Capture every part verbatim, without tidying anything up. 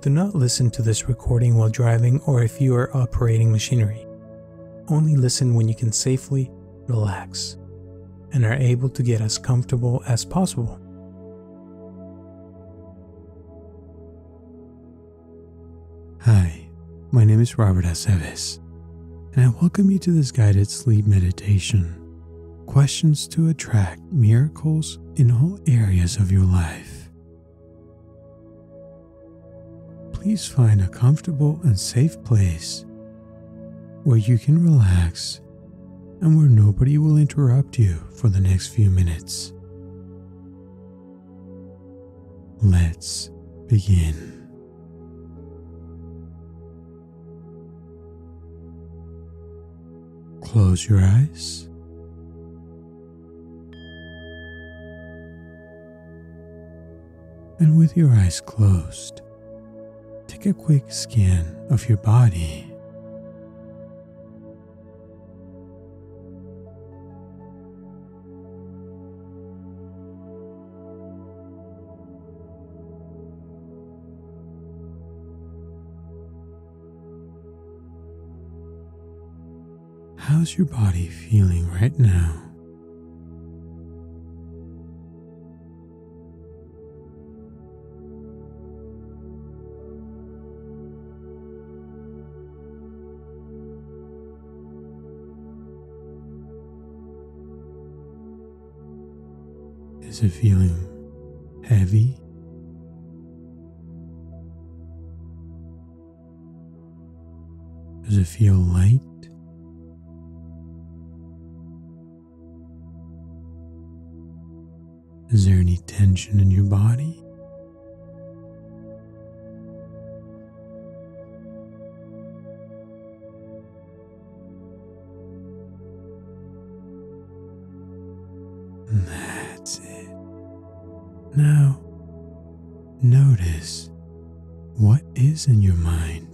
Do not listen to this recording while driving or if you are operating machinery. Only listen when you can safely relax and are able to get as comfortable as possible. Hi, my name is Robert Aceves, and I welcome you to this guided sleep meditation. Questions to attract miracles in all areas of your life. Please find a comfortable and safe place where you can relax and where nobody will interrupt you for the next few minutes. Let's begin. Close your eyes. And with your eyes closed, take a quick scan of your body. How's your body feeling right now? Is it feeling heavy? Does it feel light? Is there any tension in your body? That's it. Now, notice what is in your mind.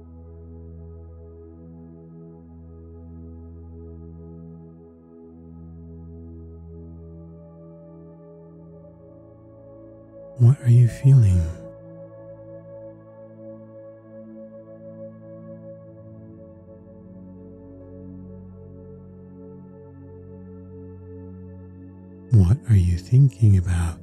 What are you feeling? What are you thinking about?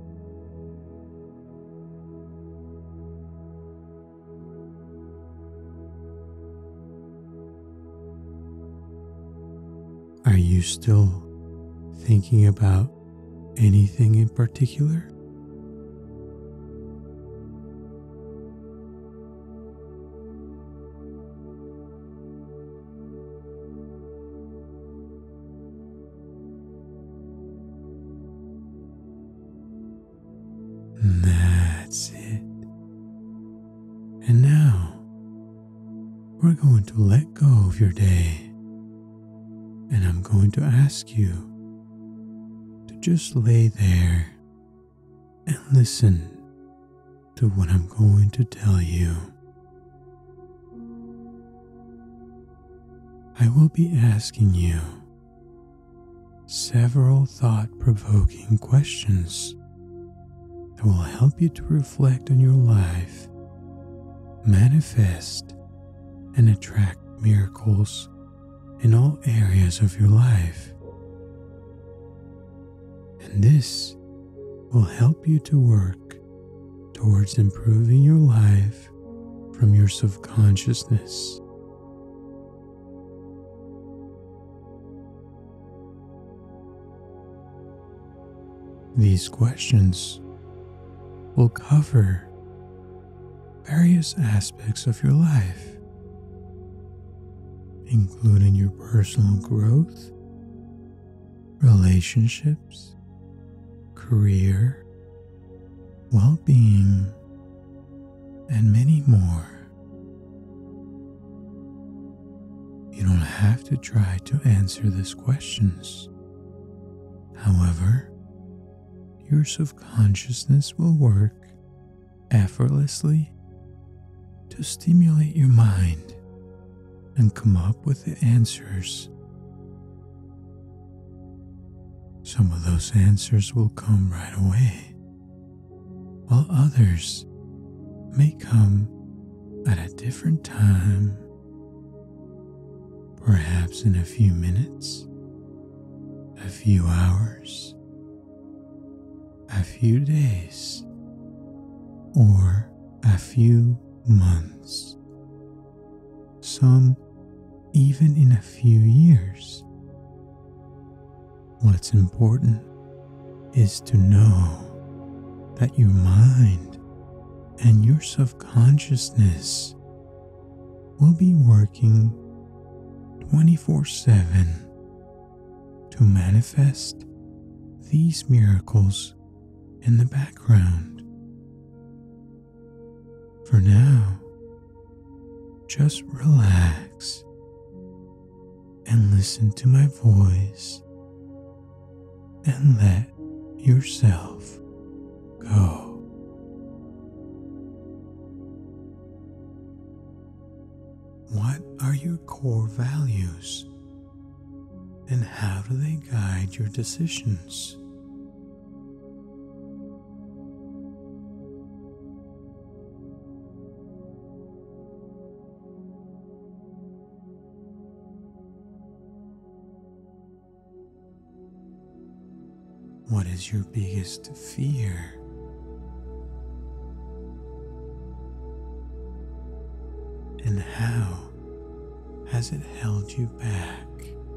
Are you still thinking about anything in particular? That's it. And now we're going to let go of your day, and I'm going to ask you to just lay there and listen to what I'm going to tell you. I will be asking you several thought-provoking questions that will help you to reflect on your life, manifest, and attract miracles in all areas of your life. And this will help you to work towards improving your life from your subconsciousness. These questions will cover various aspects of your life, including your personal growth, relationships, career, well-being, and many more. You don't have to try to answer these questions. However, your subconsciousness will work effortlessly to stimulate your mind and come up with the answers. Some of those answers will come right away, while others may come at a different time, perhaps in a few minutes, a few hours, a few days, or a few months, some even in a few years. What's important is to know that your mind and your subconsciousness will be working twenty-four seven to manifest these miracles in the background. For now, just relax and listen to my voice and let yourself go. What are your core values, and how do they guide your decisions? What is your biggest fear? And how has it held you back?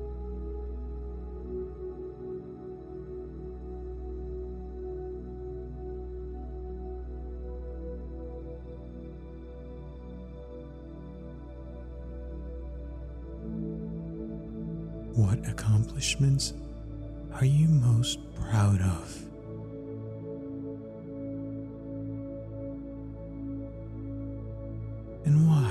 What accomplishments are you most proud of? And why?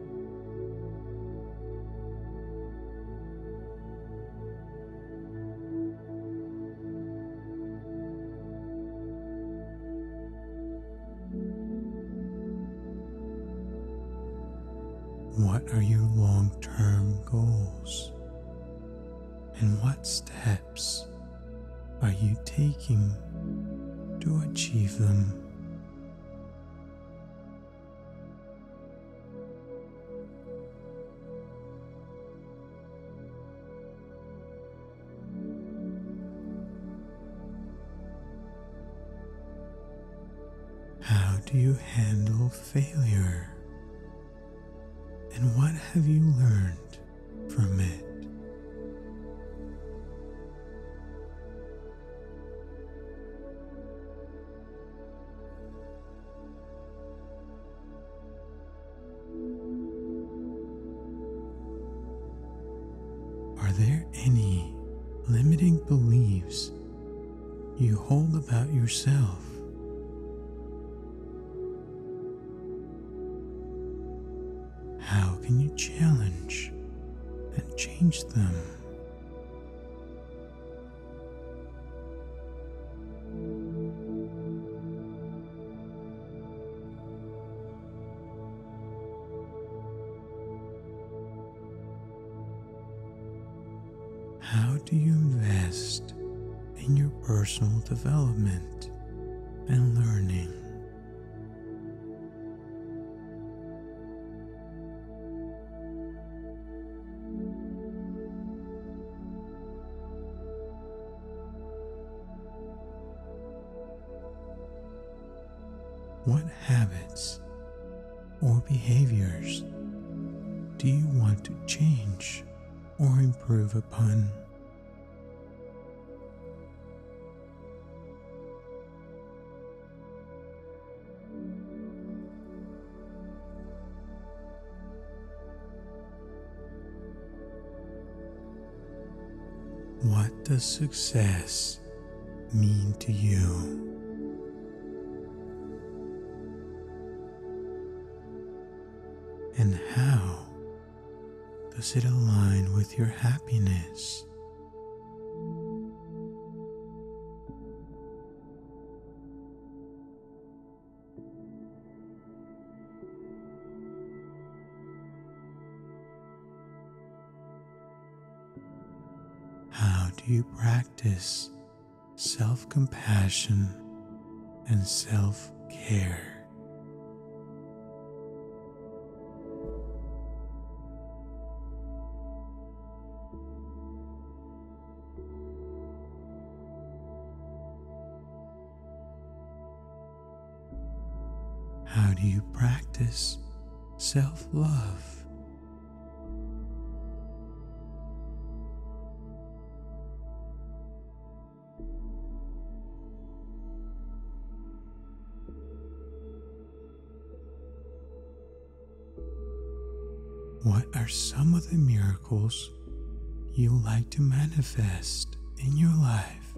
What are your long-term goals? And what steps are you taking to achieve them? How do you handle failure? And what have you learned from it? Are there any limiting beliefs you hold about yourself? How can you challenge and change them? How do you invest in your personal development and learning? What habits or behaviors do you want to change or improve upon? What does success mean to you? And how does it align with your happiness? How do you practice self-compassion and self-care? How do you practice self-love? What are some of the miracles you like to manifest in your life?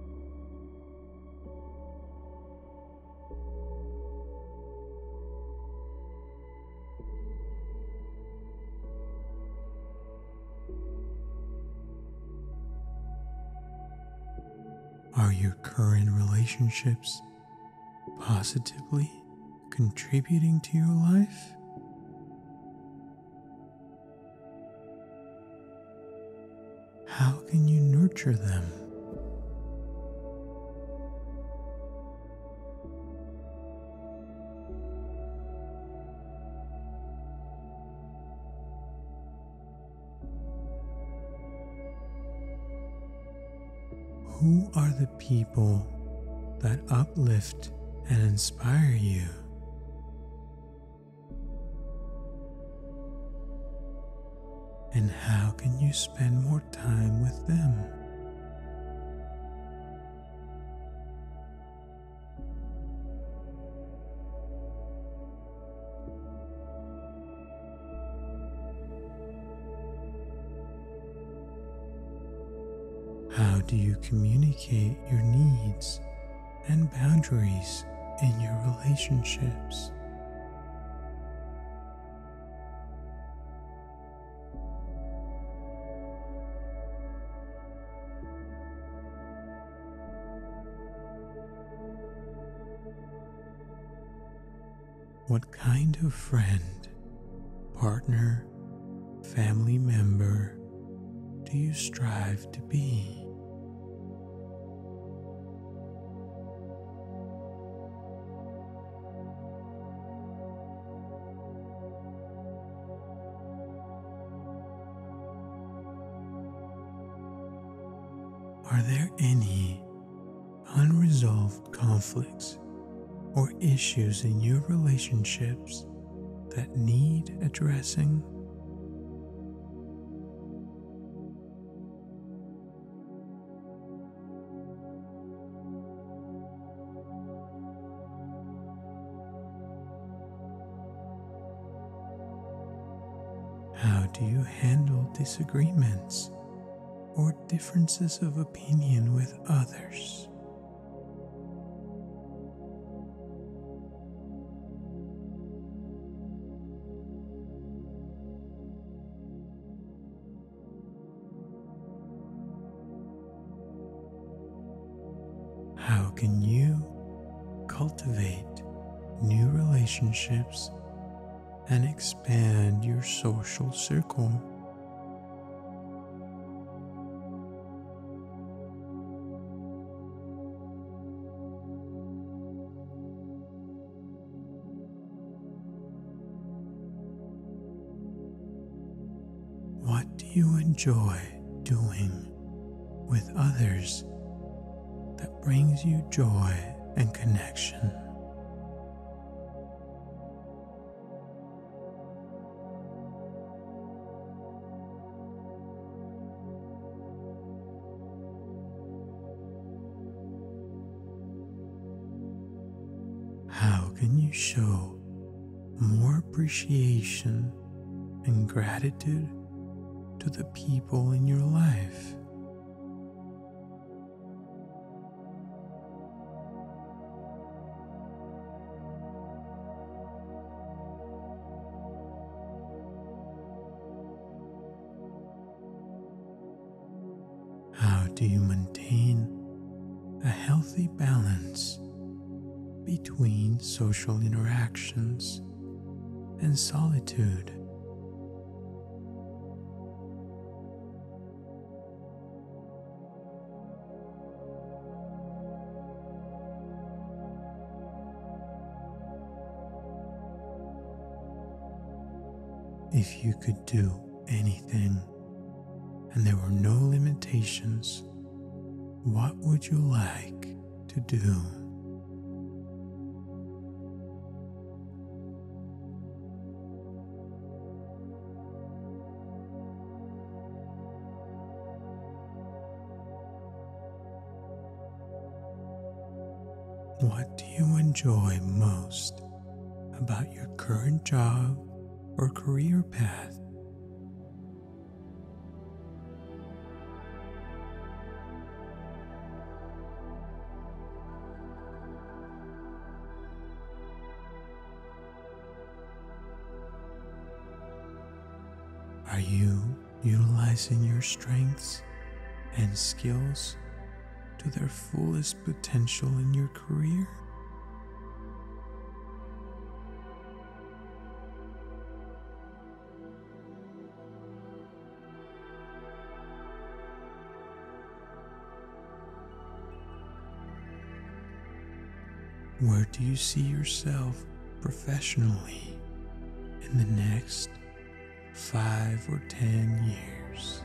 Are your current relationships positively contributing to your life? How can you nurture them? Who are the people that uplift and inspire you? And how can you spend more time with them? How do you communicate your needs and boundaries in your relationships? What kind of friend, partner, family member do you strive to be? Are there any unresolved conflicts or issues in your relationships that need addressing? How do you handle disagreements or differences of opinion with others? How can you cultivate new relationships and expand your social circle? What do you enjoy doing with others that brings you joy and connection? How can you show more appreciation and gratitude to the people in your life? How do you maintain a healthy balance between social interactions and solitude? If you could do anything and there were no limitations, what would you like to do? What do you enjoy most about your current job or career path? Are you utilizing your strengths and skills to their fullest potential in your career? Where do you see yourself professionally in the next five or ten years?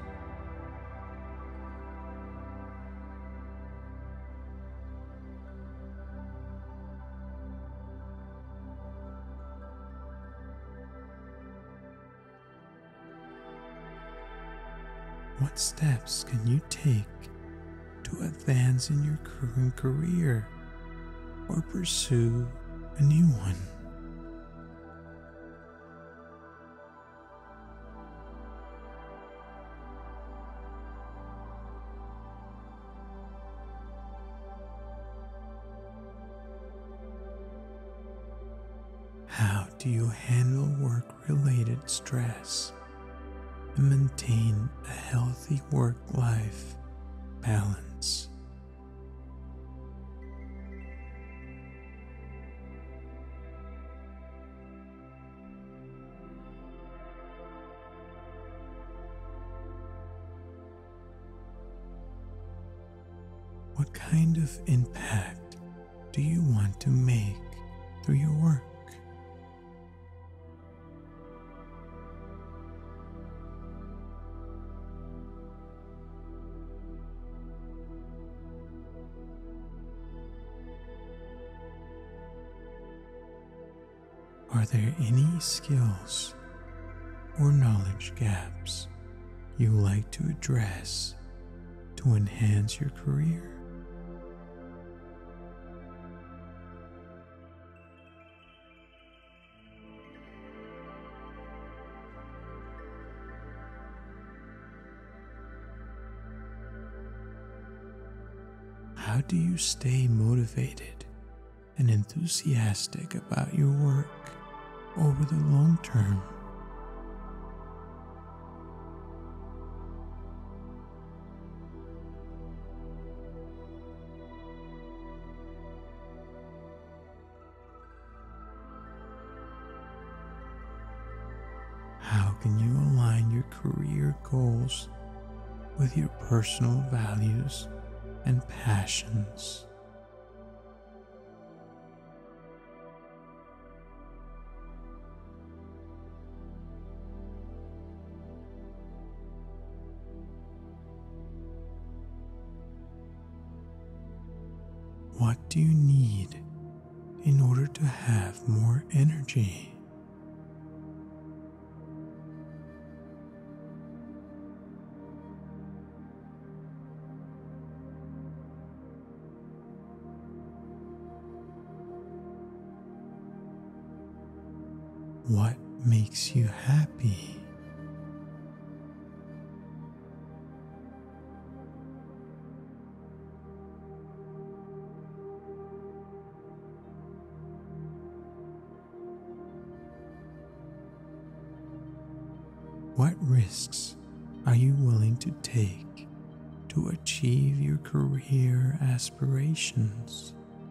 What steps can you take to advance in your current career or pursue a new one? How do you handle work-related stress and maintain a healthy work-life balance? What kind of impact do you want to make through your work? Are there any skills or knowledge gaps you would like to address to enhance your career? How do you stay motivated and enthusiastic about your work over the long term? How can you align your career goals with your personal values and passions? What do you need in order to have more energy? What makes you happy? What risks are you willing to take to achieve your career aspirations?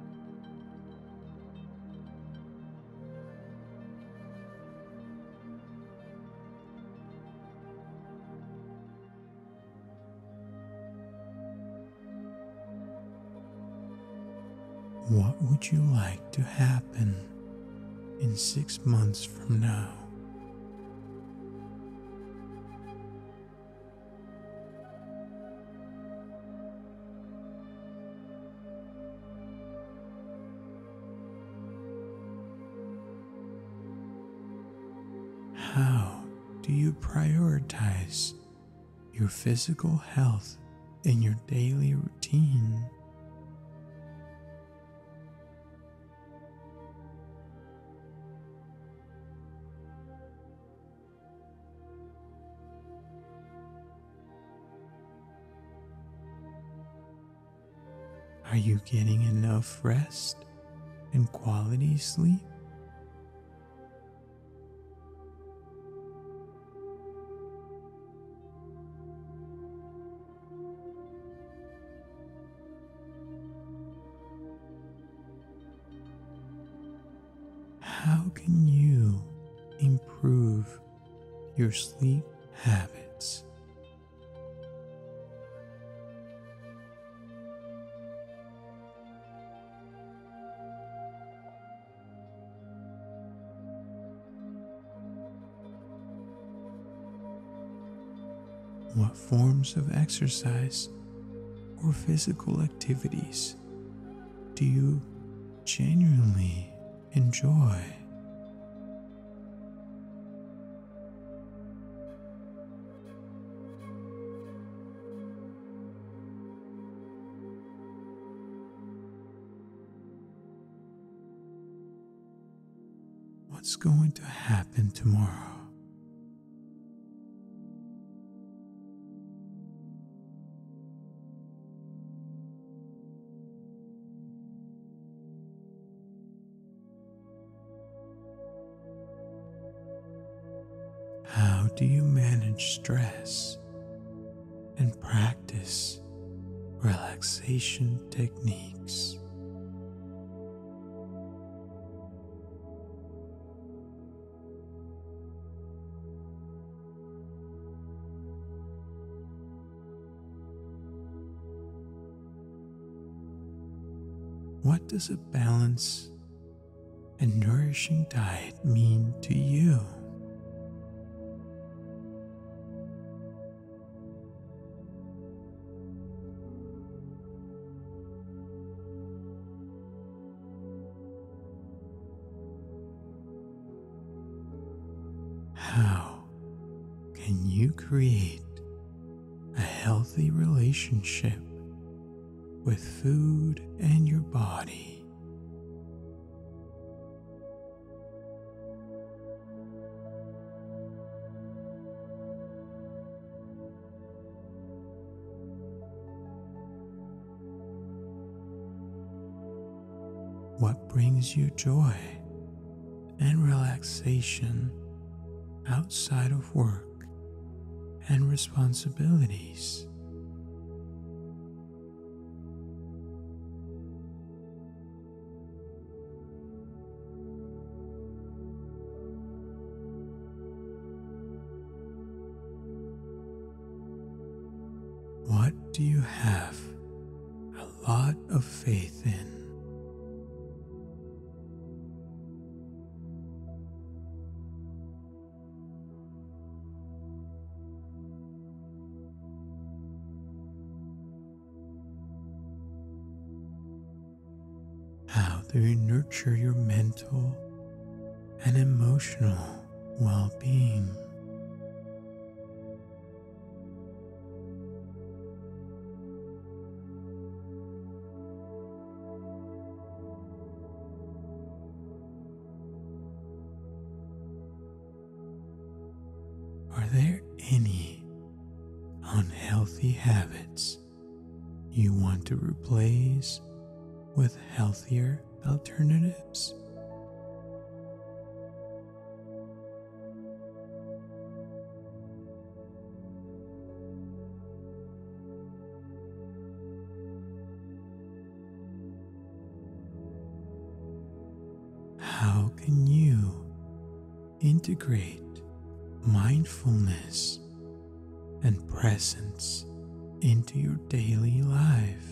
What would you like to happen in six months from now? How do you prioritize your physical health in your daily routine? Are you getting enough rest and quality sleep? How can you improve your sleep habits? What forms of exercise or physical activities do you genuinely enjoy? What's going to happen tomorrow? How do you manage stress and practice relaxation techniques? What does a balanced and nourishing diet mean to you? How can you create a healthy relationship with food and your body? What brings you joy and relaxation outside of work and responsibilities? What do you have a lot of faith in? How do you nurture your mental and emotional well-being? Are there any unhealthy habits you want to replace with healthier alternatives? How can you integrate mindfulness and presence into your daily life?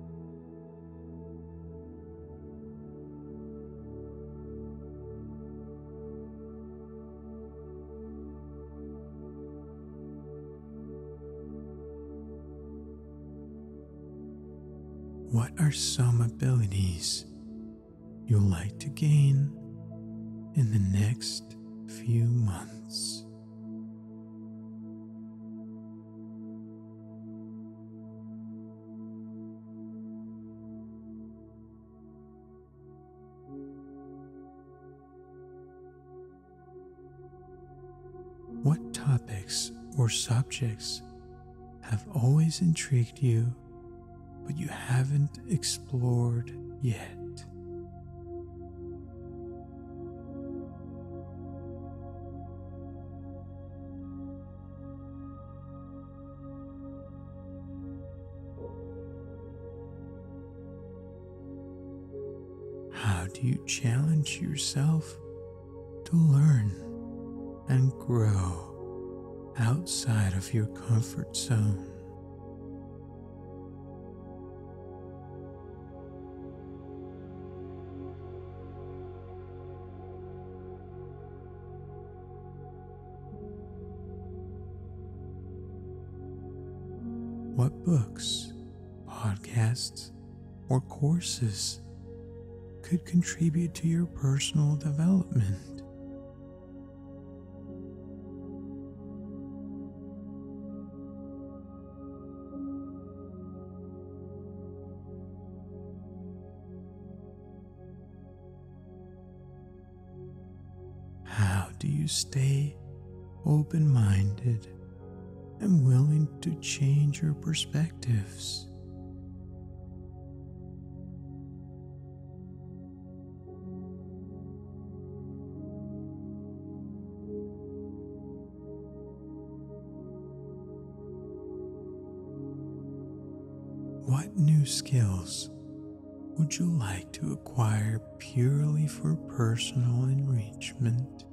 What are some abilities you'll like to gain in the next few months? What topics or subjects have always intrigued you but you haven't explored yet. How do you challenge yourself to learn and grow outside of your comfort zone? What books, podcasts, or courses could contribute to your personal development? How do you stay open-minded and willing to change your perspectives? What new skills would you like to acquire purely for personal enrichment?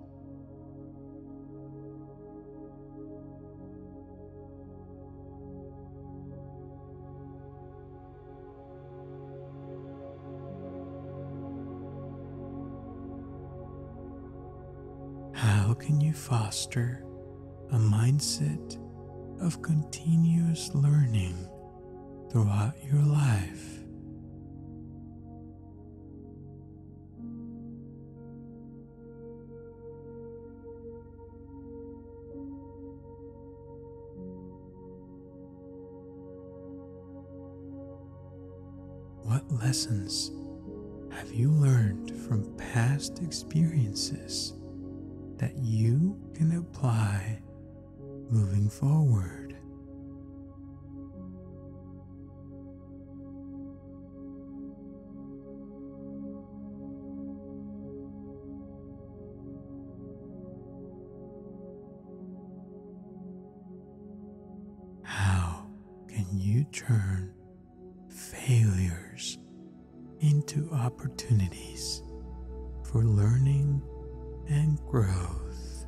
How can you foster a mindset of continuous learning throughout your life? What lessons have you learned from past experiences that you can apply moving forward? How can you turn failures into opportunities for learning and growth?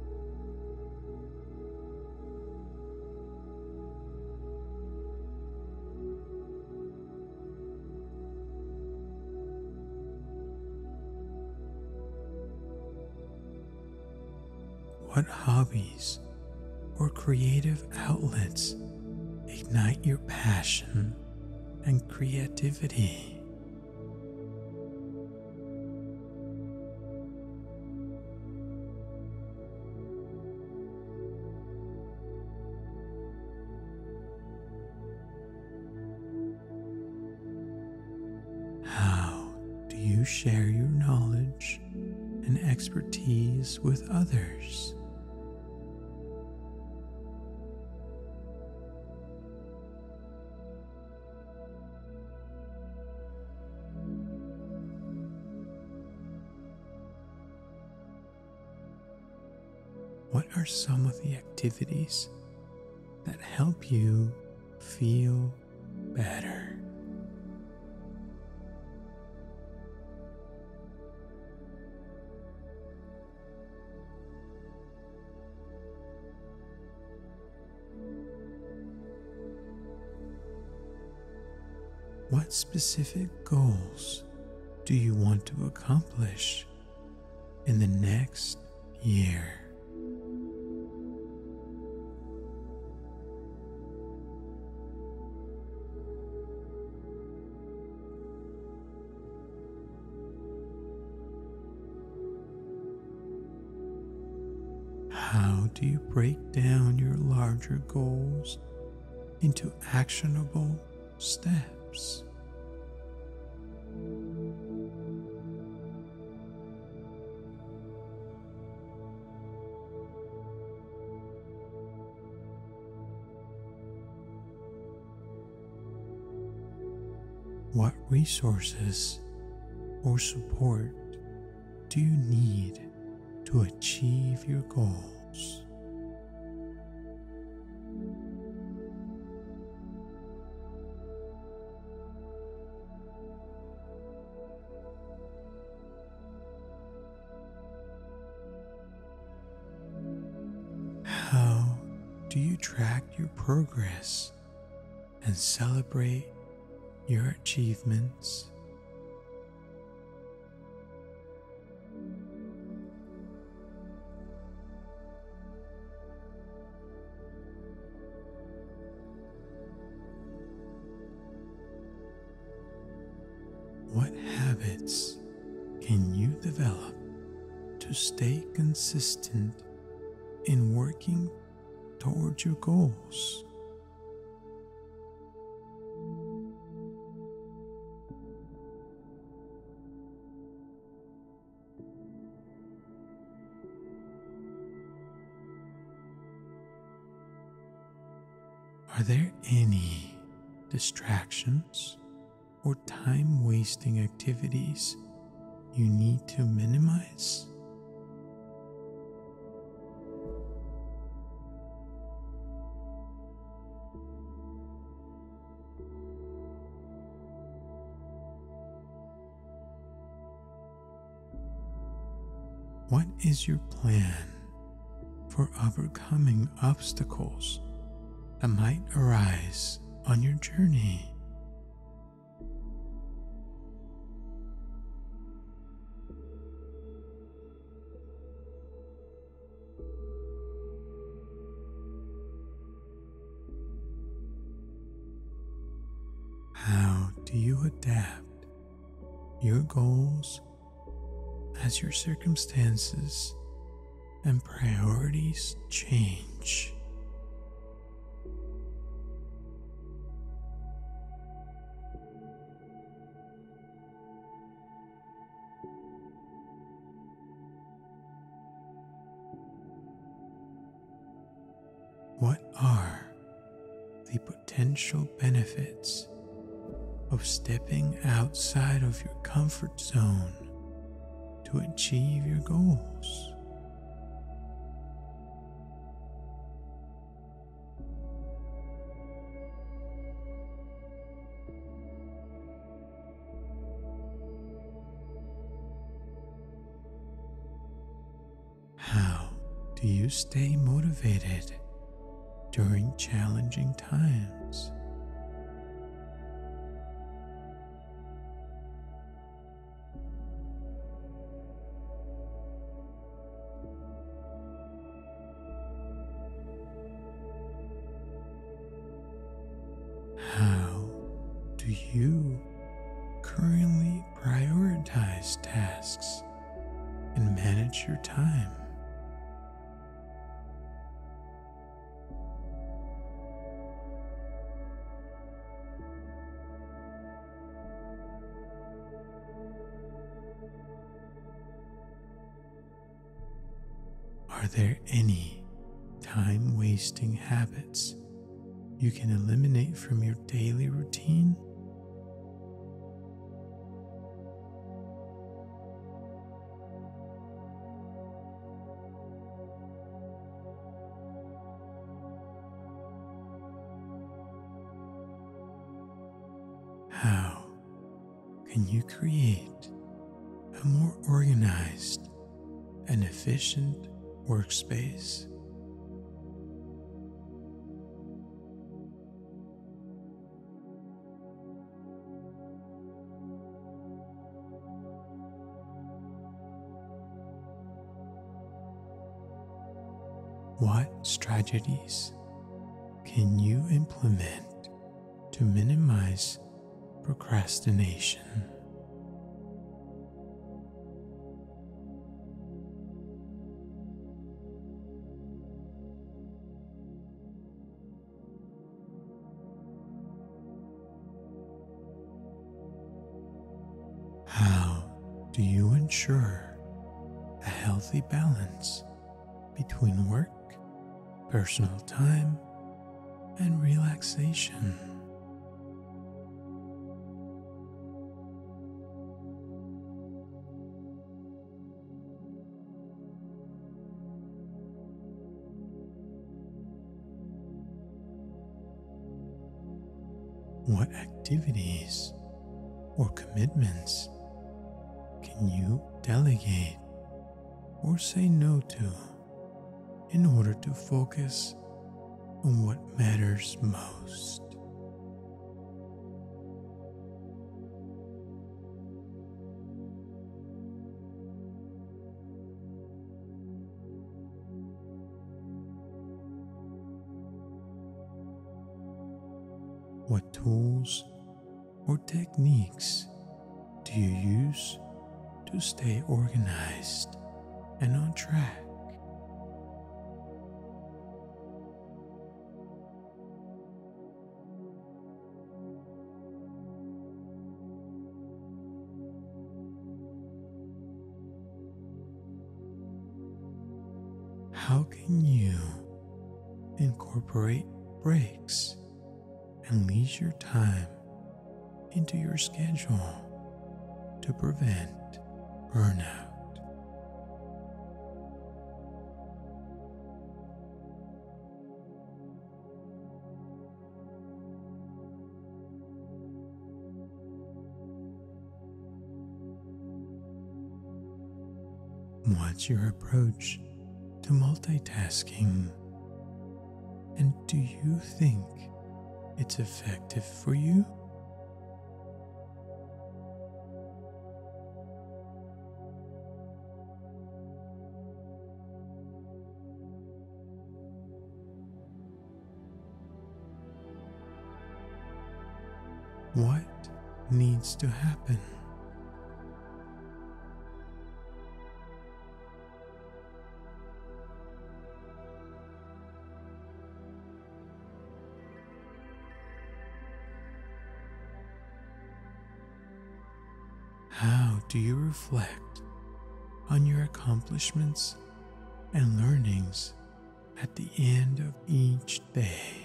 What hobbies or creative outlets ignite your passion and creativity? How do you share your knowledge and expertise with others? What are some of the activities that help you feel better? What specific goals do you want to accomplish in the next year? How do you break down your larger goals into actionable steps? What resources or support do you need to achieve your goals? How do you track your progress and celebrate your achievements? What habits can you develop to stay consistent in working towards your goals? Are there any distractions or time-wasting activities you need to minimize? What is your plan for overcoming obstacles that might arise on your journey? How do you adapt your goals as your circumstances and priorities change? What are the potential benefits of stepping outside of your comfort zone to achieve your goals? How do you stay motivated during challenging times? How do you currently prioritize tasks and manage your time? Are there any time-wasting habits you can eliminate from your daily routine? How can you create a more organized and efficient workspace? What strategies can you implement to minimize procrastination? How do you ensure a healthy balance between work, personal time, and relaxation? What activities or commitments can you delegate or say no to in order to focus on what matters most? What tools or techniques do you use to stay organized and on track? How can you incorporate breaks and leisure time into your schedule to prevent burnout? What's your approach to multitasking? And do you think it's effective for you? What needs to happen? How do you reflect on your accomplishments and learnings at the end of each day?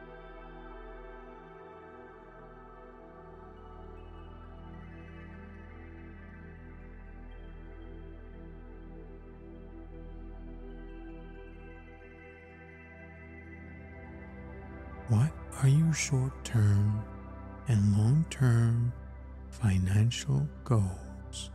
What are your short-term and long-term financial goals?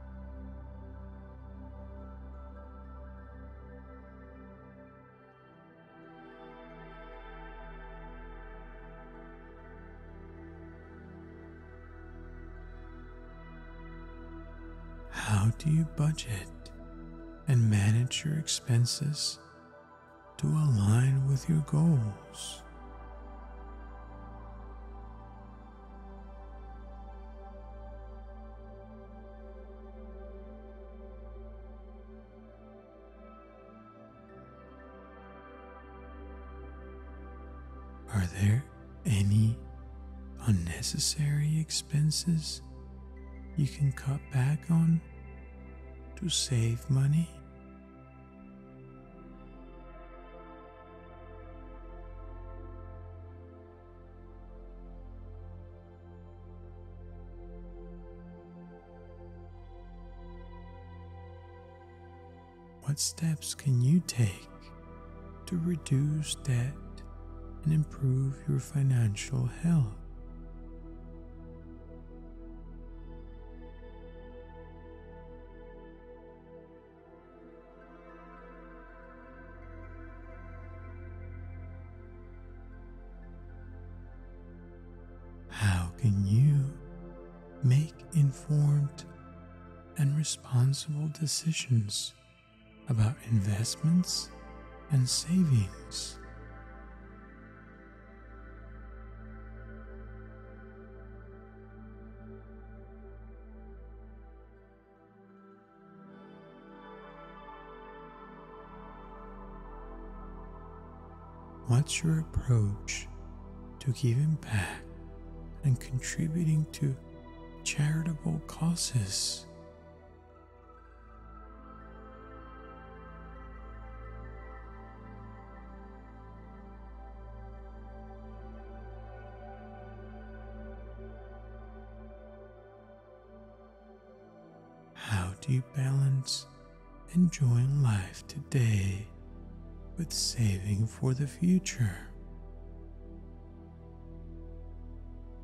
How do you budget and manage your expenses to align with your goals? Are there any unnecessary expenses you can cut back on to save money? What steps can you take to reduce debt and improve your financial health? How can you make informed and responsible decisions about investments and savings? What's your approach to giving back and contributing to charitable causes? How do you balance enjoying life today with saving for the future?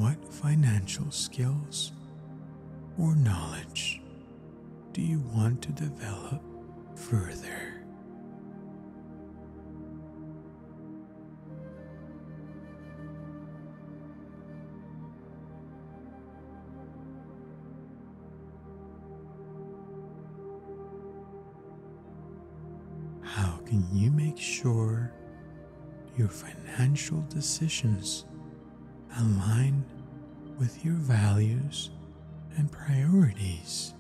What financial skills or knowledge do you want to develop further? How can you make sure your financial decisions align with your values and priorities?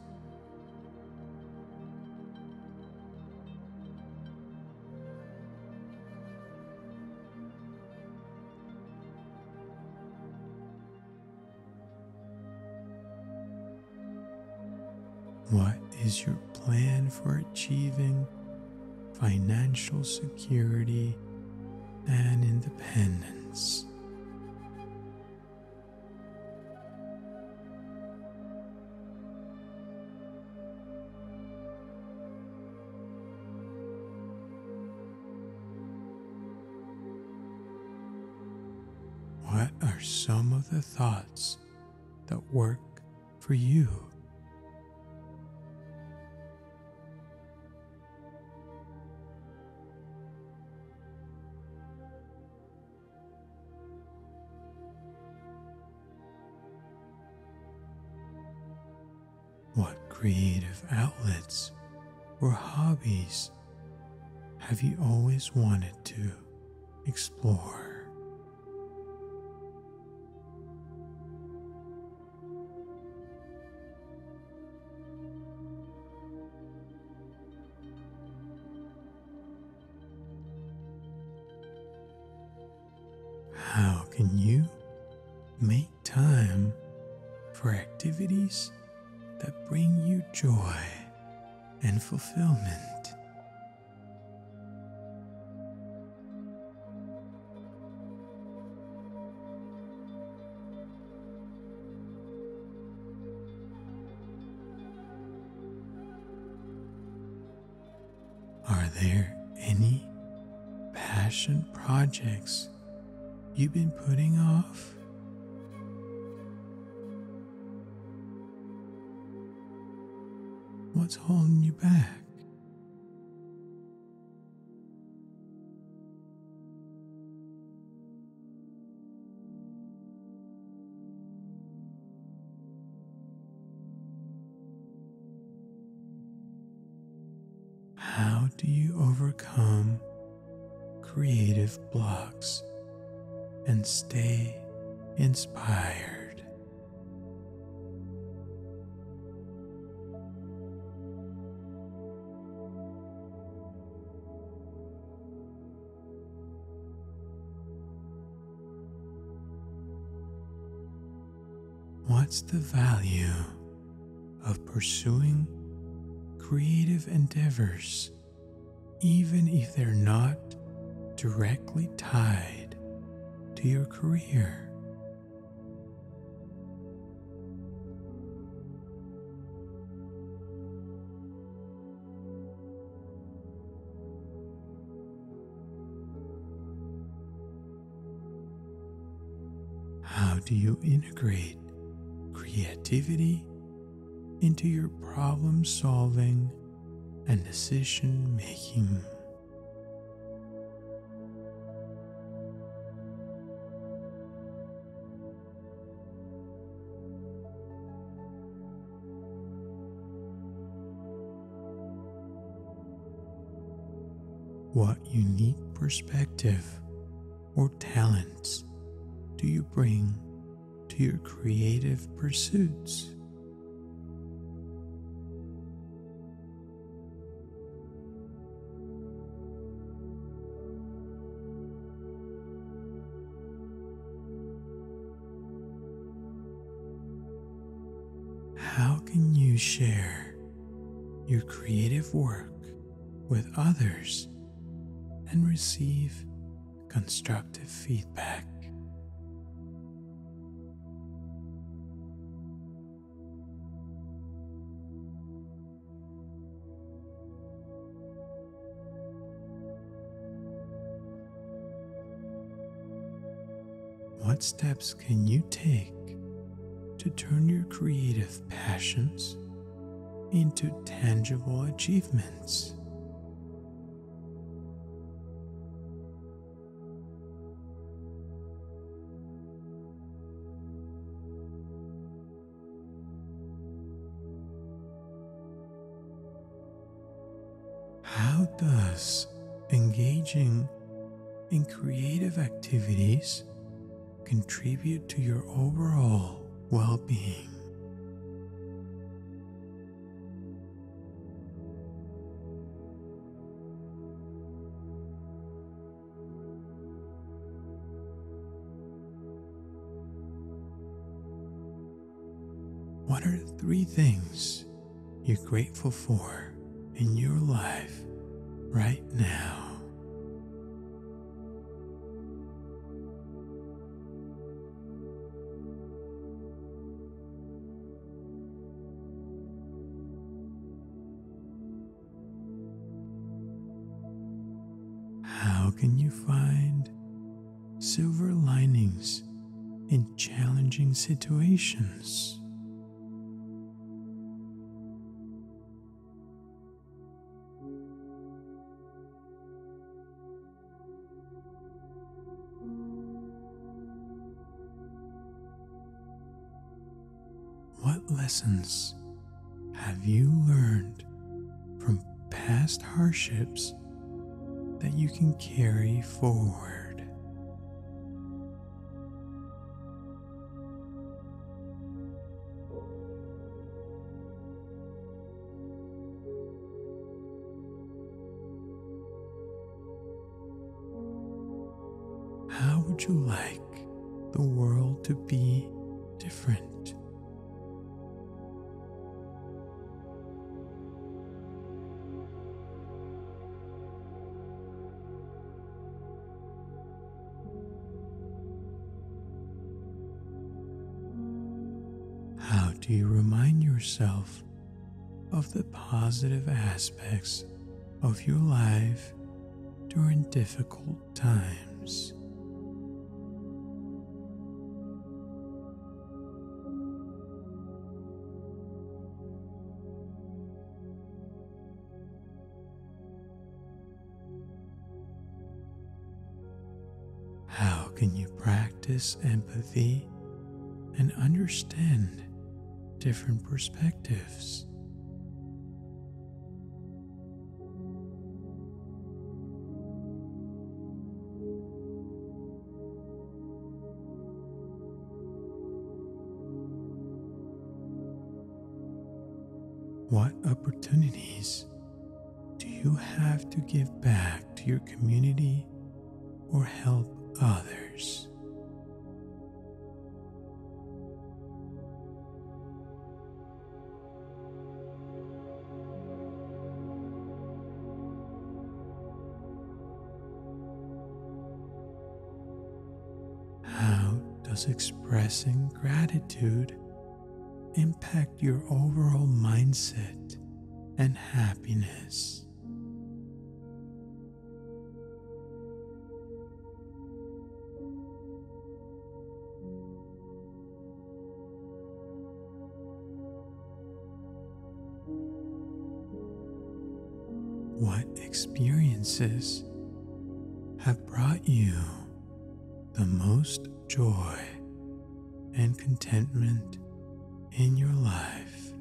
What is your plan for achieving financial security and independence? What are some of the thoughts that work for you? What creative outlets or hobbies have you always wanted to explore? How can you make time for activities that bring you joy and fulfillment? Are there any passion projects you've been putting off? What's holding you back? How do you overcome creative blocks and stay inspired? What's the value of pursuing creative endeavors, even if they're not directly tied to your career? How do you integrate creativity into your problem solving and decision making? What unique perspective or talents do you bring to your creative pursuits? How can you share your creative work with others and receive constructive feedback? What steps can you take to turn your creative passions into tangible achievements? How does engaging in creative activities contribute to your overall well-being? What are the three things you're grateful for in your life right now? How can you find silver linings in challenging situations? What lessons have you learned from past hardships that you can carry forward? How would you like the world to be different? How do you remind yourself of the positive aspects of your life during difficult times? How can you practice empathy and understand different perspectives? What opportunities do you have to give back to your community or help others? How does expressing gratitude impact your overall mindset and happiness? What experiences have brought you the most joy and contentment in your life?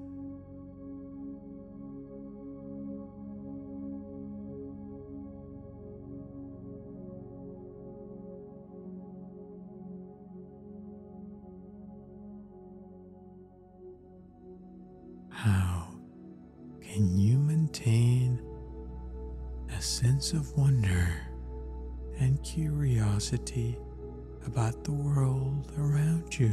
How can you maintain a sense of wonder and curiosity about the world around you?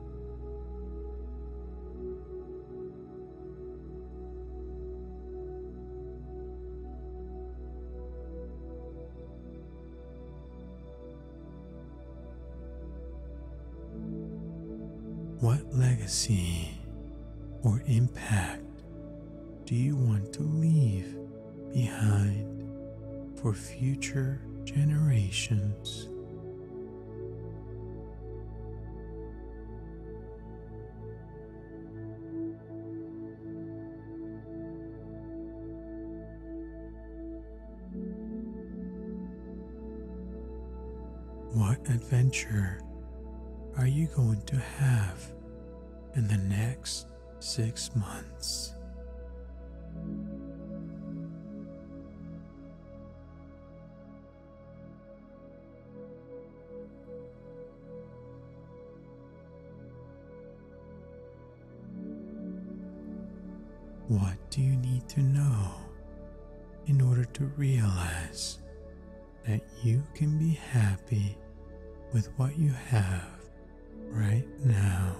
What legacy or impact do you want to leave behind for future generations? What adventure are you going to have in the next six months? What do you need to know in order to realize that you can be happy with what you have right now?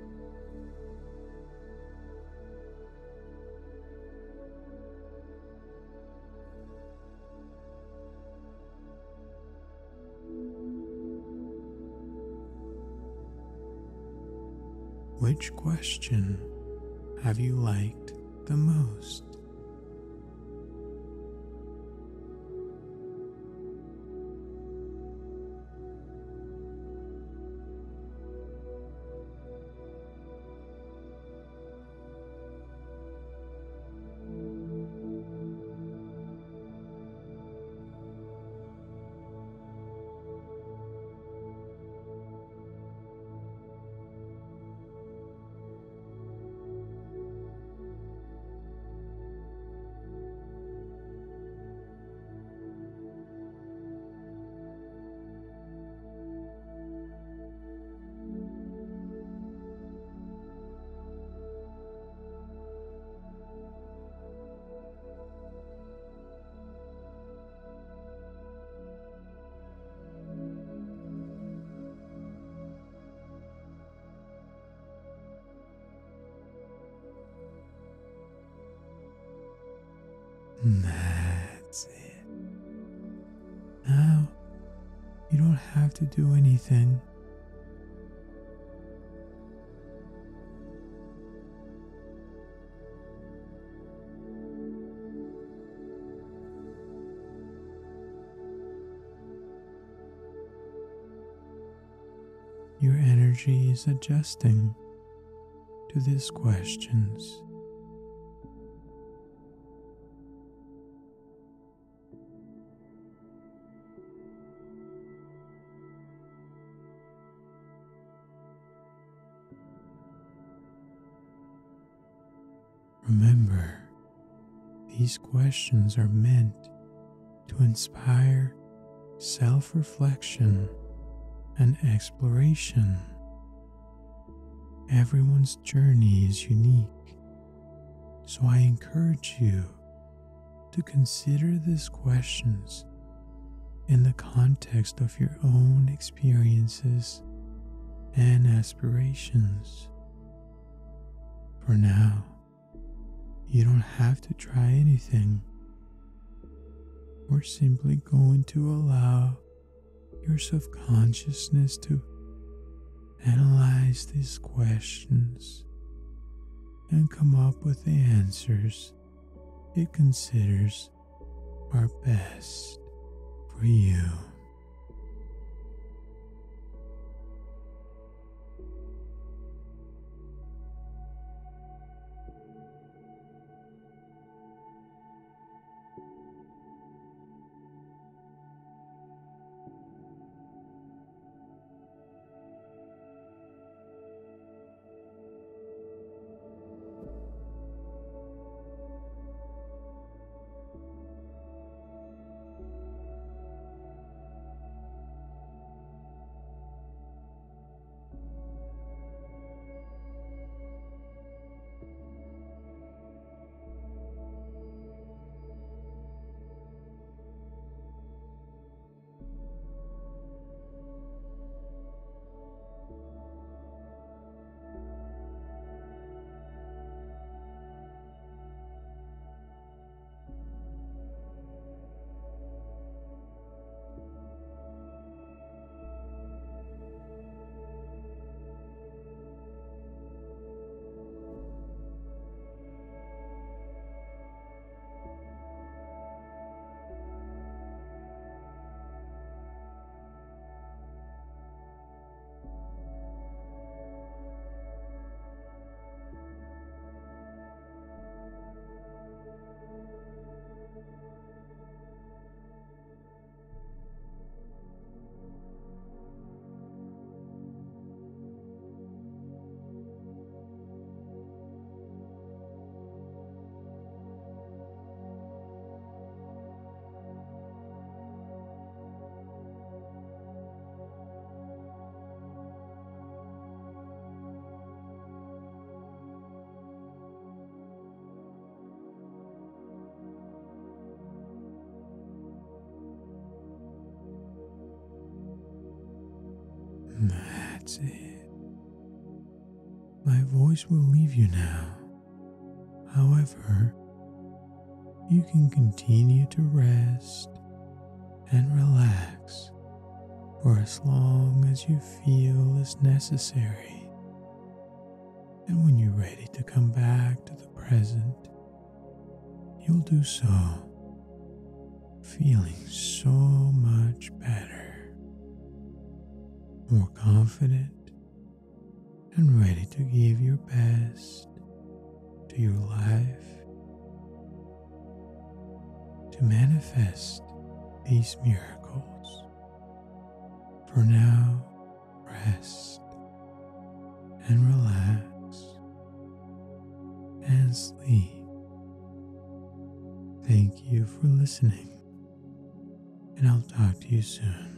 Which question have you liked the most? That's it. Now, you don't have to do anything. Your energy is adjusting to these questions. Remember, these questions are meant to inspire self-reflection and exploration. Everyone's journey is unique, so I encourage you to consider these questions in the context of your own experiences and aspirations. For now, you don't have to try anything. We're simply going to allow your subconsciousness to analyze these questions and come up with the answers it considers are best for you. That's it. My voice will leave you now. However, you can continue to rest and relax for as long as you feel is necessary. And when you're ready to come back to the present, you'll do so, feeling so much better, more confident, and ready to give your best to your life, to manifest these miracles. For now, rest and relax and sleep. Thank you for listening, and I'll talk to you soon.